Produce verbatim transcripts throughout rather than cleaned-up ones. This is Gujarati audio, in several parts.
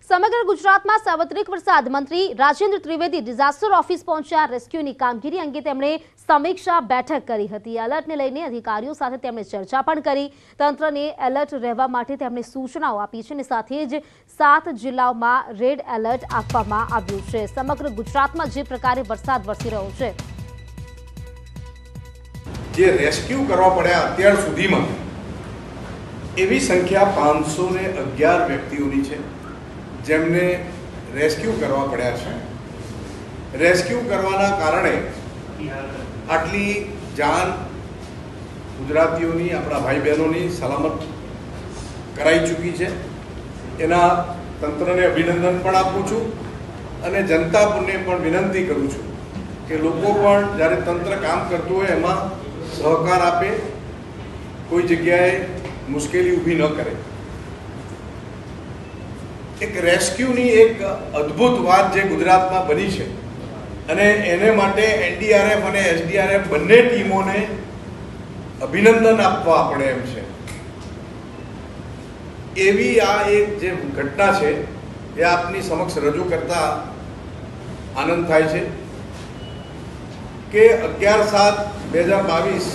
સમગ્ર ગુજરાતમાં સાર્વત્રિક વરસાદ મંત્રી રાજેન્દ્ર ત્રિવેદી ડિઝાસ્ટર ઓફિસ પહોંચ્યા। રેસ્ક્યુની કામગીરી અંગે તેમણે સમીક્ષા બેઠક કરી હતી। એલર્ટને લઈને અધિકારીઓ સાથે તેમણે ચર્ચા પણ કરી। તંત્રને એલર્ટ રહેવા માટે તેમણે સૂચનાઓ આપી છે અને સાથે જ સાત જિલ્લાઓમાં રેડ એલર્ટ આપવામાં આવ્યું છે। સમગ્ર ગુજરાતમાં જે પ્રકારે વરસાદ વરસી રહ્યો છે, જે રેસ્ક્યુ કરવા પડ્યા અત્યાર સુધીમાં એવી સંખ્યા પાંચસો ને અગિયાર વ્યક્તિઓની છે જેમને રેસ્ક્યુ કરવા પડ્યા છે। રેસ્ક્યુ કરવાના કારણે આટલી જાન ગુજરાતીઓની, આપણા ભાઈ બહેનોની સલામત કરાઈ ચૂકી છે। એના તંત્રને અભિનંદન પણ આપું છું અને જનતાને પણ વિનંતી કરું છું કે લોકો પણ જ્યારે તંત્ર કામ કરતું હોય એમાં સહકાર આપે, કોઈ જગ્યાએ મુશ્કેલી ઊભી ન કરે। એક રેસ્ક્યુની એક અદ્ભુત વાત જે ગુજરાતમાં બની છે અને એને માટે એનડીઆરએફ અને એસડીઆરએફ બંને ટીમોને અભિનંદન આપવા પડે એમ છે। એવી આ એક જે ઘટના છે એ આપની સમક્ષ રજૂ કરતા આનંદ થાય છે કે અગિયાર સાત બે હજાર બાવીસ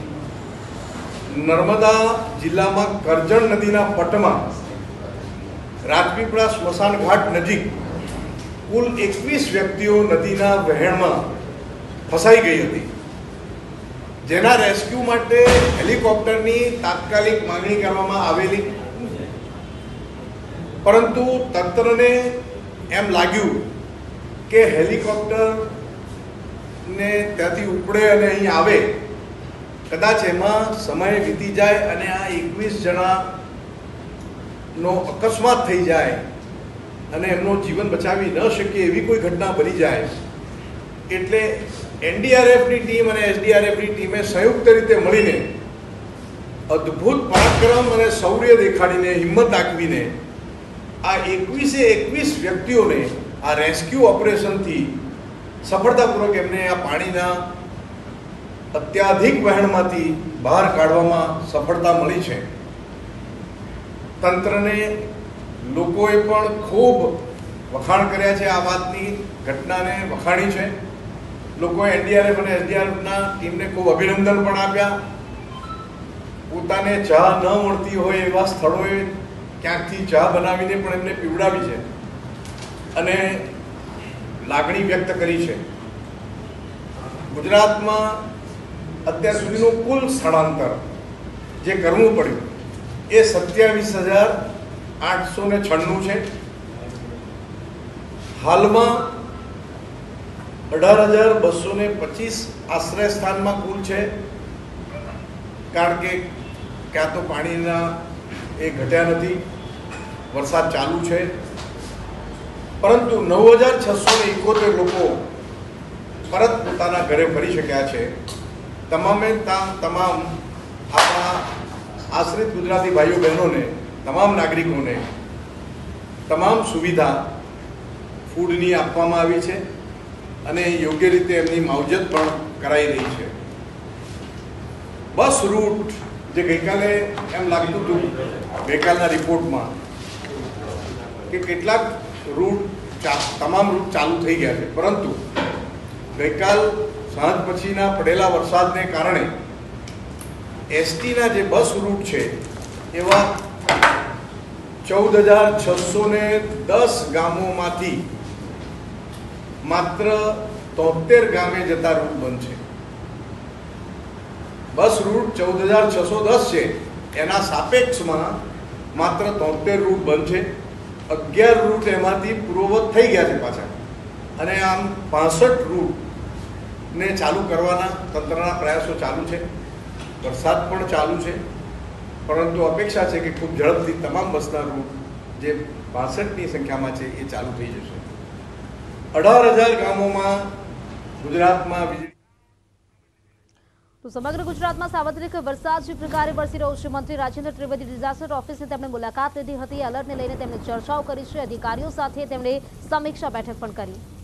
નર્મદા जिल्लाમાં કરજણ નદીના પટમાં રાજપીપળા સ્મશાન ઘાટ નજીક કુલ એકવીસ વ્યક્તિઓ નદીના વહેણમાં ફસાઈ ગઈ હતી, જેના રેસ્ક્યુ માટે હેલિકોપ્ટરની તાત્કાલિક માંગણી કરવામાં આવેલી, પરંતુ તંત્રને એમ લાગ્યું કે હેલિકોપ્ટરને ત્યાંથી ઉપડે અને અહીં આવે, કદાચ એમાં સમય વીતી જાય અને આ એકવીસ જણાનો અકસ્માત થઈ જાય અને એમનો જીવન બચાવી ન શકે એવી કોઈ ઘટના બની જાય, એટલે એનડીઆરએફની ટીમ અને એસડીઆરએફની ટીમે સંયુક્ત રીતે મળીને અદ્ભુત પરાક્રમ અને શૌર્ય દેખાડીને, હિંમત દાખવીને આ એકવીસે એકવીસ વ્યક્તિઓને આ રેસ્ક્યુ ઓપરેશનથી સફળતાપૂર્વક એમને આ પાણીના અત્યાધિક વહેણમાંથી બહાર કાઢવામાં સફળતા મળી છે। તંત્રને લોકોએ પણ ખૂબ વખાણ કર્યા છે, આ વાતની ઘટનાને વખાણી છે। લોકોએ એનડીઆરએફ અને એસડીઆરએફના ટીમને ખૂબ અભિનંદન પણ આપ્યા। પોતાને ચા ન મળતી હોય એવા સ્થળોએ ક્યાંકથી ચા બનાવીને પણ એમને પીવડાવી છે અને લાગણી વ્યક્ત કરી છે। ગુજરાતમાં અત્યાર સુધીનું કુલ સ્થળાંતર જે કરવું પડ્યું એ સત્યાવીસ હજાર આઠસો ને છન્નું છે। હાલમાં અઢાર હજાર બસો ને પચીસ આશ્રય સ્થાનમાં કુલ છે, કારણ કે ક્યાં તો પાણીના એ ઘટ્યા નથી, વરસાદ ચાલુ છે, પરંતુ નવ હજાર છસો ને એકોતેર લોકો પરત પોતાના ઘરે ફરી શક્યા છે। તમામે તમામ આપણા આશ્રિત ગુજરાતી ભાઈઓ બહેનોને, તમામ નાગરિકોને તમામ સુવિધા ફૂડની આપવામાં આવી છે અને યોગ્ય રીતે એમની માવજત પણ કરાઈ રહી છે। બસ રૂટ જે ગઈકાલે એમ લાગતું હતું ગઈકાલના રિપોર્ટમાં કે કેટલાક રૂટ તમામ રૂટ ચાલુ થઈ ગયા છે, પરંતુ ગઈકાલ સાંજ પછીના પડેલા વરસાદને કારણે એસટીના જે બસ રૂટ છે એવા ચૌદ હજાર છસો ને દસ ગામોમાંથી માત્ર તોતેર ગામે જતા રૂટ બંધ છે। બસ રૂટ ચૌદ હજાર છસો દસ છે, એના સાપેક્ષમાં માત્ર તોતેર રૂટ બંધ છે। અગિયાર રૂટ એમાંથી પૂર્વવત થઈ ગયા છે પાછા, અને આમ પાસઠ રૂટ ને ચાલુ કરવાના તંત્રના પ્રયાસો ચાલુ છે। વરસાદ પણ ચાલુ છે, પરંતુ અપેક્ષા છે કે ખૂબ ઝડપથી તમામ બસના રૂટ જે બાસઠની સંખ્યામાં છે એ ચાલુ થઈ જશે। અઢાર હજાર ગામોમાં ગુજરાતમાં વીજળી। તો સમગ્ર ગુજરાતમાં સાર્વત્રિક વરસાદ જે પ્રકારે વરસી રહ્યો છે, મંત્રી રાજેન્દ્ર ત્રિવેદી ડિઝાસ્ટર ઓફિસની તેમણે મુલાકાત લીધી હતી। એલર્ટને લઈને તેમણે ચર્ચાઓ કરી છે, અધિકારીઓ સાથે તેમણે સમીક્ષા બેઠક પણ કરી।